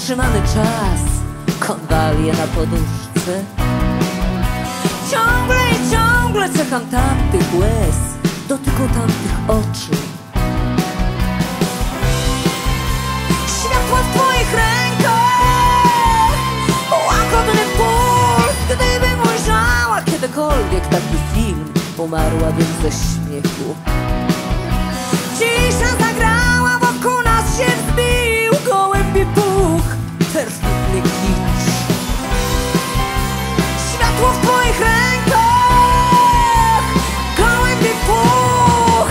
zatrzymany czas, konwalie na poduszce. Ciągle i ciągle czekam tamtych łez, dotyku tamtych oczu. Światła w twoich rękach, łagodny puls. Gdybym ujrzała kiedykolwiek taki film, umarłabym ze śmiechu. Cisza zagrała, wokół nas się wzbił gołębi puch, perfidny kicz. Światło w twoich rękach, gołębi puch.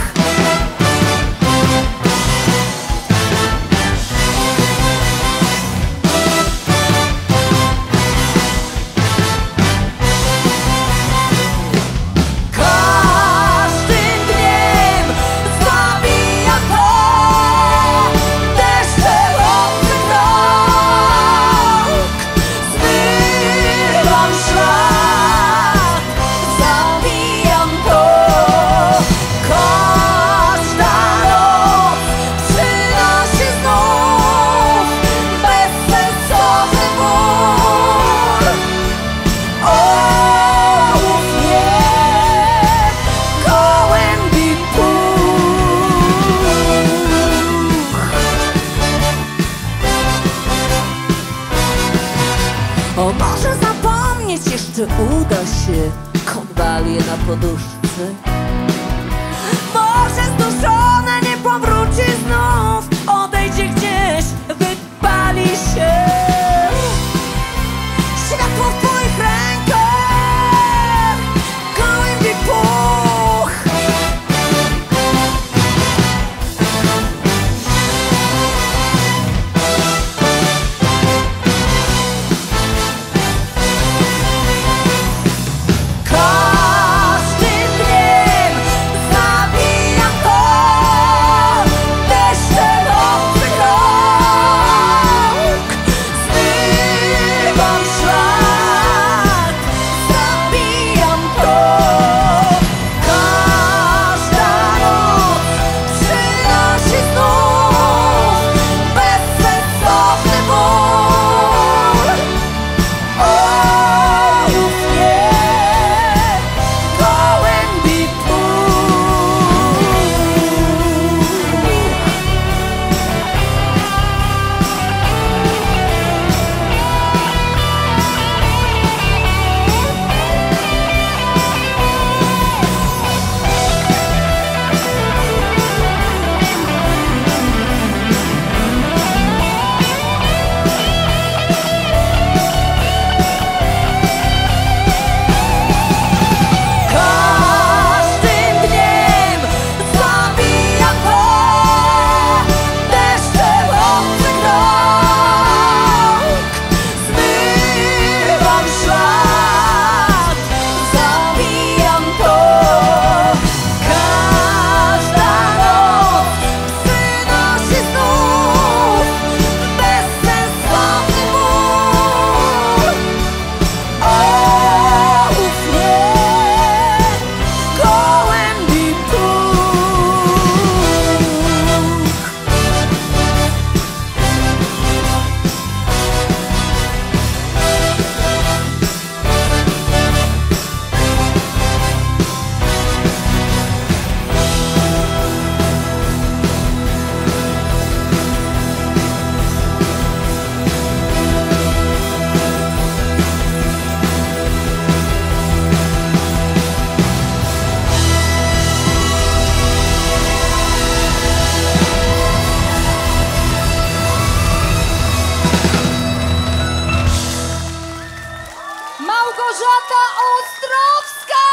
Każdym dniem zabija to deszczem obcych rąk. Zmywam ślad, zabijam to. Każda noc przynosi znów bezsensowny ból. Ołów nie, gołębi puch. O, może zapomnieć jeszcze uda się konwalie na poduszce. Może zduszone nie powróci znów, odejdzie gdzieś, wypali się. Światło w twoich rękach, gołębi puch. Każdym dniem zabija to deszczem obcych rąk. Zmywam ślad, zabijam to. Każda noc przynosi znów bezsensowny ból. Ołów nie, gołębi puch. Każdym dniem zabija to deszczem obcych rąk. Zmywam ślad, zabijam to. Każda noc przynosi znów bezsensowny ból. Ołów nie, gołębi puch. Małgorzata Ostrowska!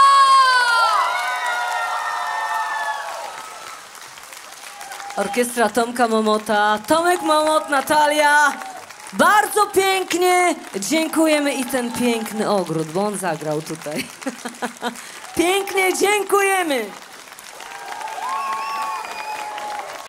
Orkiestra Tomka Momota, Tomek Momot, Natalia. Bardzo pięknie dziękujemy i ten piękny ogród, bo on zagrał tutaj. Pięknie dziękujemy.